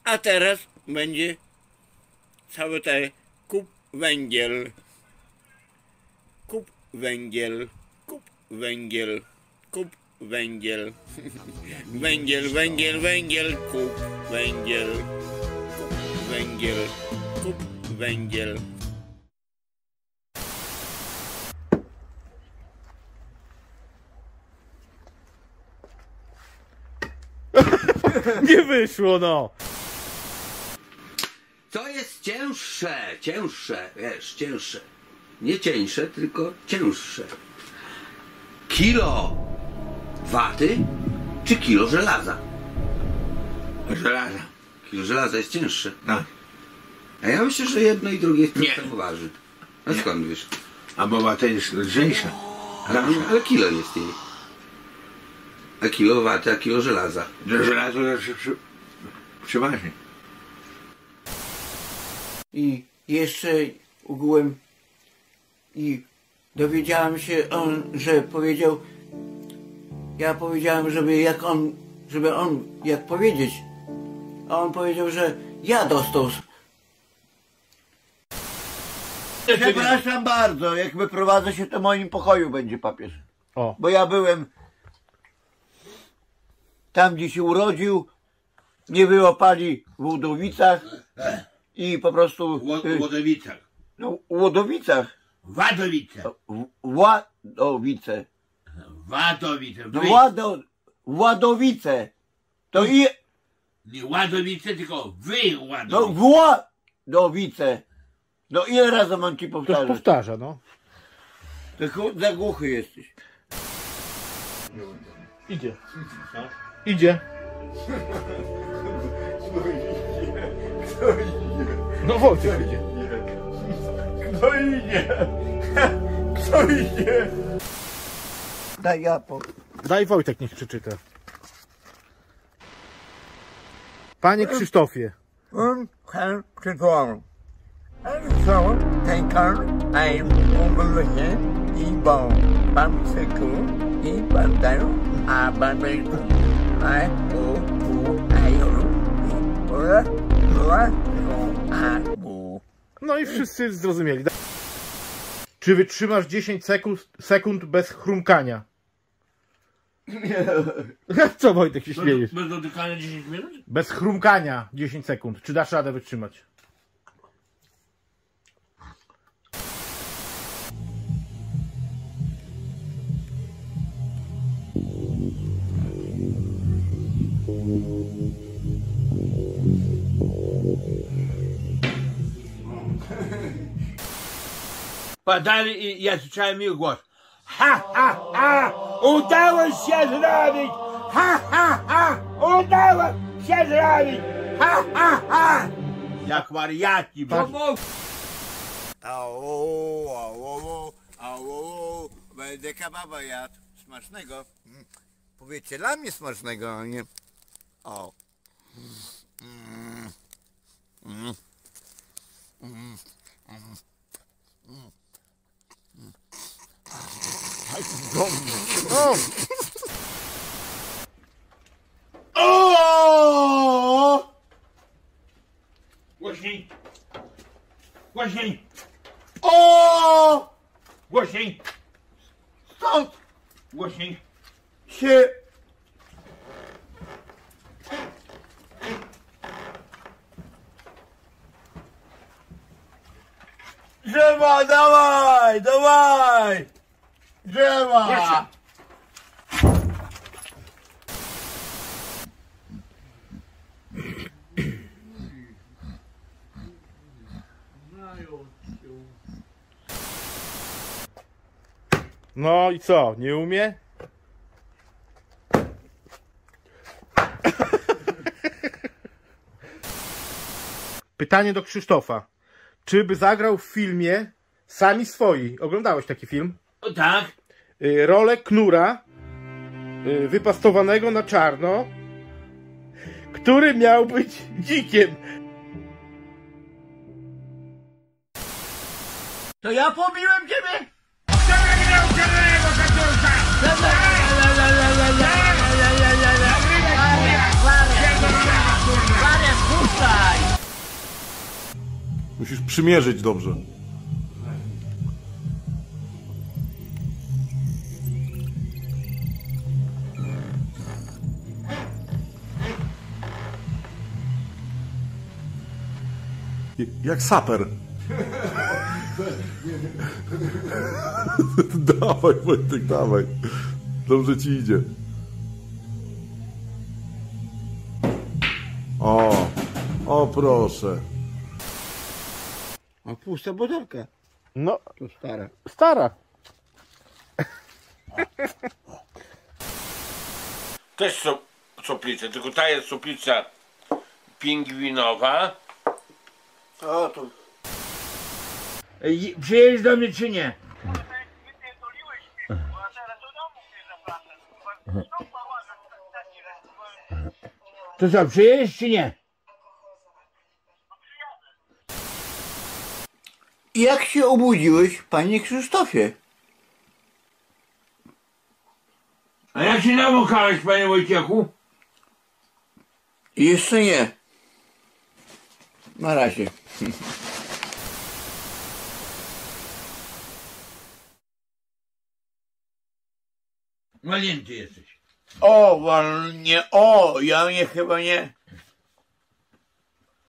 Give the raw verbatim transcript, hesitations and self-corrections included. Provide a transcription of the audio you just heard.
A teraz będzie cały ten kup węgiel. Kup węgiel. Kup węgiel. Kup węgiel. Węgiel, węgiel, węgiel. Kup węgiel. Kup węgiel. Kup węgiel. Nie wyszło, no! To jest cięższe, cięższe, wiesz, cięższe. Nie cieńsze, tylko cięższe. Kilo waty czy kilo żelaza? Żelaza. Kilo żelaza jest cięższe. No. A ja myślę, że jedno i drugie jest Nie. tak samo waży. No skąd wiesz? A bo wata jest lżejsza. Ale, ale kilo jest jej. A kilo waty, a kilo żelaza. Że żelazo leży przy, przeważnie. I jeszcze ogółem i dowiedziałem się on, że powiedział, ja powiedziałem, żeby jak on, żeby on, jak powiedzieć, a on powiedział, że ja dostał. Przepraszam bardzo, jak wyprowadzę się, to w moim pokoju będzie papież. O. Bo ja byłem tam, gdzie się urodził, nie było pani w Łodowicach i po prostu... W Łodowicach. No, w Łodowicach. Wadowice. W- Władowice. Wadowice. No, Wy. Łado, Władowice. To i... Nie Ładowice, tylko wy No, Ładowice. Władowice. No ile razy mam ci Ktoś powtarzać? powtarza, no. Ty chu- za głuchy jesteś. Idzie. Idzie. No Wojtek idzie. Kto idzie? Kto idzie? Daj ja po... Daj Wojtek niech przeczyta. Panie Krzysztofie. Um, han przytworzą. Są tękar, a im umyśle i bą. Pan cyku i pan dają, a pan wyjdą. A u, u, a jolu. I ura, ura, a bu. No i wszyscy zrozumieli. Czy wytrzymasz dziesięć sekund, sekund bez chrumkania? Co Wojtek się śmiejesz? Bez dotykania dziesięć minut? Bez chrumkania dziesięć sekund. Czy dasz radę wytrzymać? Padali i ja słyszałem ich głos. Ha, ha, ha! Udało się zrobić! Ha, ha, ha! Udało się zrobić! Ha, ha, ha! Jak wariaci, bo... Au, au, au, będę kebaba jadł. Smacznego. Powiedzcie, dla mnie smacznego, a nie... O. Mm. Mm. Mm. Mm. Mm. O! O! Głośniej! Głośniej! O! Głośniej! Stąd Głośniej! się... Drzewa, dawaj, dawaj! Drzewa! No i co? Nie umie? Pytanie do Krzysztofa. Czy by zagrał w filmie Sami Swoi? Oglądałeś taki film? O tak? Y, rolę Knura, y, wypastowanego na czarno, który miał być dzikiem. To ja pobiłem ciebie? Wariat, puszcza Musisz przymierzyć dobrze. Jak saper. Dawaj, Wojtek, dawaj. Dobrze ci idzie. O, o proszę. A pusta butelka. No, To stara. stara. Też są soplice, tylko ta jest soplica pingwinowa. O, to... Przyjedziesz do mnie czy nie? To co, przyjedziesz czy nie? Jak się obudziłeś, panie Krzysztofie? A jak się namokałeś, panie Wojciechu? Jeszcze nie. Na razie. Malięty jesteś. O, wal- nie, o, ja mnie chyba nie.